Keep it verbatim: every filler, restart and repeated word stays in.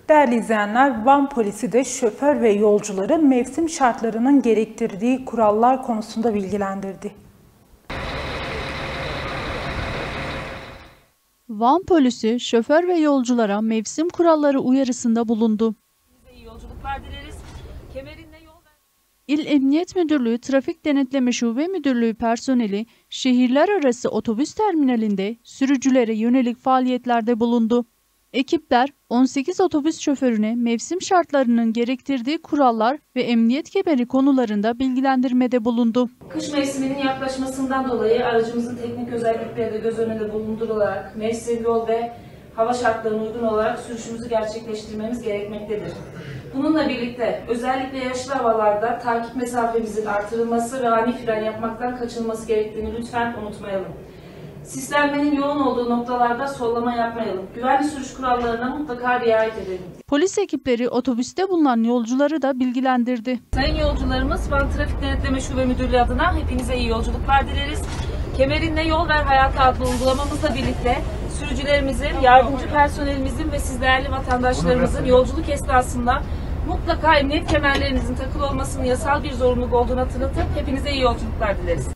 Değerli izleyenler, Van polisi de şoför ve yolcuları mevsim şartlarının gerektirdiği kurallar konusunda bilgilendirdi. Van polisi şoför ve yolculara mevsim kuralları uyarısında bulundu. İyi yolculuklar dileriz. Kemerinde yol ver. İl Emniyet Müdürlüğü Trafik Denetleme Şube Müdürlüğü personeli şehirler arası otobüs terminalinde sürücülere yönelik faaliyetlerde bulundu. Ekipler on sekiz otobüs şoförüne mevsim şartlarının gerektirdiği kurallar ve emniyet kemeri konularında bilgilendirmede bulundu. Kış mevsiminin yaklaşmasından dolayı aracımızın teknik özellikleri de göz önünde bulundurularak mevsim, yol ve hava şartlarına uygun olarak sürüşümüzü gerçekleştirmemiz gerekmektedir. Bununla birlikte özellikle yağışlı havalarda takip mesafemizin artırılması ve ani fren yapmaktan kaçınılması gerektiğini lütfen unutmayalım. Sislenmenin yoğun olduğu noktalarda sollama yapmayalım. Güvenli sürüş kurallarına mutlaka riayet edelim. Polis ekipleri otobüste bulunan yolcuları da bilgilendirdi. Sayın yolcularımız, Van Trafik Denetleme Şube Müdürlüğü adına hepinize iyi yolculuklar dileriz. Kemerinde Yol Ver Hayatı adlı uygulamamızla birlikte sürücülerimizin, yardımcı personelimizin ve siz değerli vatandaşlarımızın yolculuk esnasında mutlaka emniyet kemerlerinizin takılı olmasının yasal bir zorunluluk olduğunu hatırlatıp hepinize iyi yolculuklar dileriz.